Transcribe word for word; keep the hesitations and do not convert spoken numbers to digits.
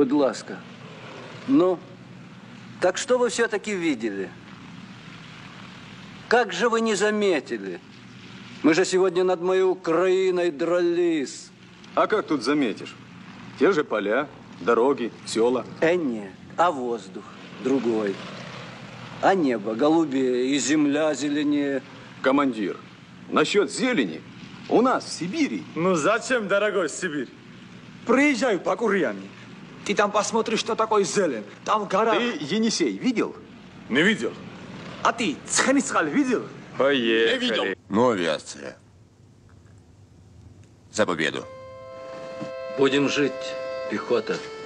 Будь ласка. Ну, так что вы все-таки видели? Как же вы не заметили? Мы же сегодня над моей Украиной дрались. А как тут заметишь? Те же поля, дороги, села. Э, нет, а воздух другой. А небо голубее и земля зеленее. Командир, насчет зелени у нас в Сибири. Ну зачем, дорогой, Сибирь? Приезжай по Курьяне. Ты там посмотришь, что такое зелень. Там гора. Ты Енисей видел? Не видел. А ты Цхенисхаль видел? Поехали. Не видел. Ну, авиация. За победу. Будем жить, пехота.